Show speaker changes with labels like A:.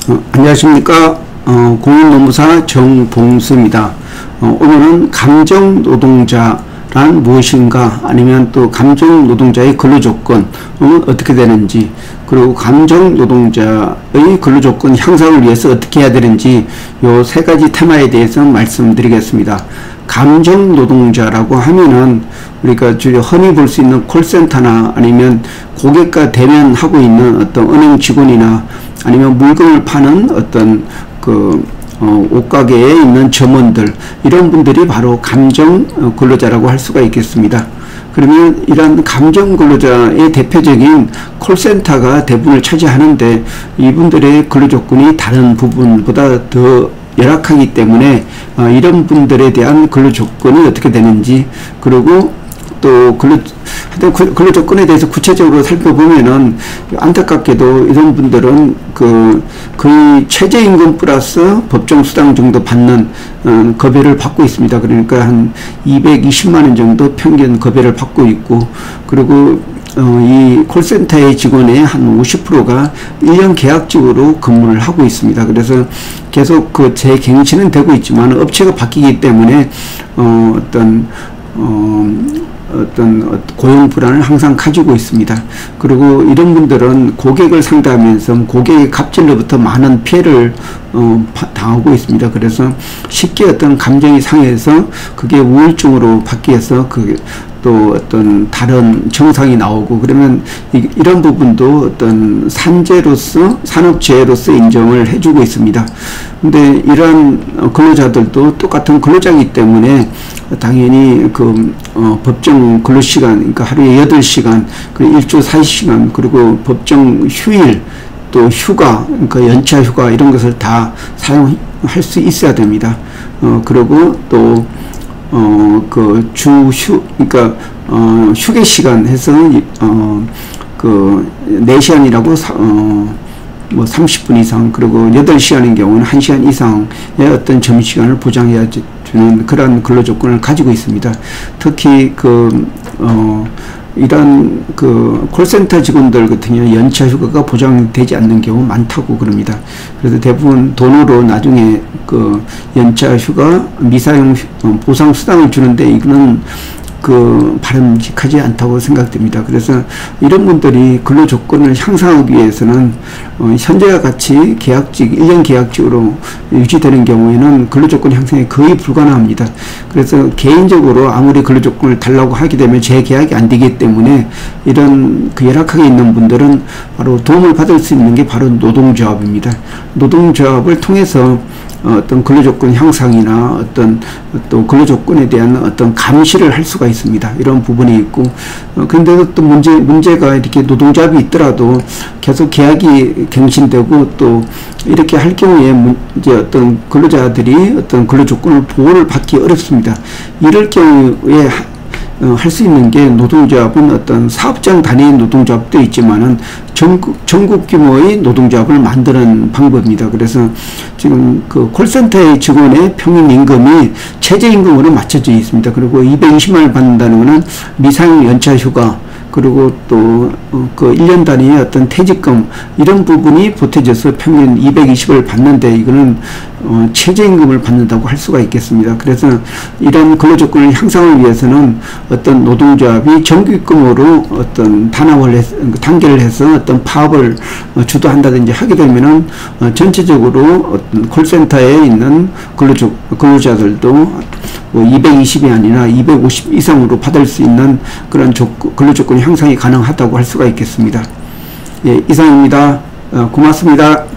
A: 안녕하십니까. 공인노무사 정봉수입니다. 오늘은 감정노동자란 무엇인가, 아니면 또 감정노동자의 근로조건은 어떻게 되는지, 그리고 감정노동자의 근로조건 향상을 위해서 어떻게 해야 되는지, 요 세 가지 테마에 대해서 말씀드리겠습니다. 감정노동자라고 하면은 우리가 주로 흔히 볼 수 있는 콜센터나 아니면 고객과 대면하고 있는 어떤 은행 직원이나 아니면 물건을 파는 어떤 옷가게에 있는 점원들, 이런 분들이 바로 감정 근로자라고 할 수가 있겠습니다. 그러면 이런 감정 근로자의 대표적인 콜센터가 대부분을 차지하는데, 이분들의 근로조건이 다른 부분보다 더 열악하기 때문에 이런 분들에 대한 근로조건이 어떻게 되는지, 그리고 또 근로조건에 대해서 구체적으로 살펴보면은 안타깝게도 이런 분들은 거의 최저임금 플러스 법정수당 정도 받는 급여를 받고 있습니다. 그러니까 한 220만원 정도 평균 급여를 받고 있고, 그리고 이 콜센터의 직원의 한 50%가 1년 계약직으로 근무를 하고 있습니다. 그래서 계속 재갱신은 되고 있지만 업체가 바뀌기 때문에 어떤 고용 불안을 항상 가지고 있습니다. 그리고 이런 분들은 고객을 상대하면서 고객의 갑질로부터 많은 피해를 당하고 있습니다. 그래서 쉽게 어떤 감정이 상해서 그게 우울증으로 바뀌어서 또 어떤 다른 증상이 나오고, 그러면 이런 부분도 어떤 산재로서, 산업재해로서 인정을 해주고 있습니다. 근데 이러한 근로자들도 똑같은 근로자이기 때문에 당연히 법정 근로시간, 그러니까 하루에 8시간, 일주 40시간, 그리고 법정 휴일, 또 휴가, 그러니까 연차 휴가, 이런 것을 다 사용할 수 있어야 됩니다. 그리고 또 그러니까 휴게 시간 해서 4시간이라고 뭐 30분 이상, 그리고 8시간인 경우는 1시간 이상의 어떤 점심시간을 보장해야 주는 그런 근로조건을 가지고 있습니다. 특히 이런 콜센터 직원들 같은 경우 연차 휴가가 보장되지 않는 경우 많다고 그럽니다. 그래서 대부분 돈으로 나중에 연차 휴가 미사용 보상 수당을 주는데, 이거는 바람직하지 않다고 생각됩니다. 그래서 이런 분들이 근로조건을 향상하기 위해서는 현재와 같이 계약직, 1년 계약직으로 유지되는 경우에는 근로조건 향상이 거의 불가능합니다. 그래서 개인적으로 아무리 근로조건을 달라고 하게 되면 재계약이 안 되기 때문에, 이런 열악하게 있는 분들은 바로 도움을 받을 수 있는 게 바로 노동조합입니다. 노동조합을 통해서 어떤 근로조건 향상이나 또 근로조건에 대한 어떤 감시를 할 수가 있습니다. 이런 부분이 있고, 근데도 또 문제가 이렇게 노동조합이 있더라도 계속 계약이 갱신되고, 또 이렇게 할 경우에 이제 어떤 근로자들이 어떤 근로조건을 보호를 받기 어렵습니다. 이럴 경우에 할 수 있는 게, 노동조합은 어떤 사업장 단위의 노동조합도 있지만은 전국 규모의 노동조합을 만드는 방법입니다. 그래서 지금 콜센터의 직원의 평균 임금이 최저임금으로 맞춰져 있습니다. 그리고 220만원을 받는다는 것은 미사용 연차 휴가, 그리고 또 1년 단위의 어떤 퇴직금, 이런 부분이 보태져서 평균 220을 받는데, 이거는 최저임금을 받는다고 할 수가 있겠습니다. 그래서 이런 근로조건을 향상을 위해서는 어떤 노동조합이 정규직금으로 어떤 단계를 해서 어떤 파업을 주도한다든지 하게 되면은 전체적으로 어떤 콜센터에 있는 근로자들도 220이 아니라 250 이상으로 받을 수 있는 그런 근로조건 향상이 가능하다고 할 수가 있겠습니다. 예, 이상입니다. 고맙습니다.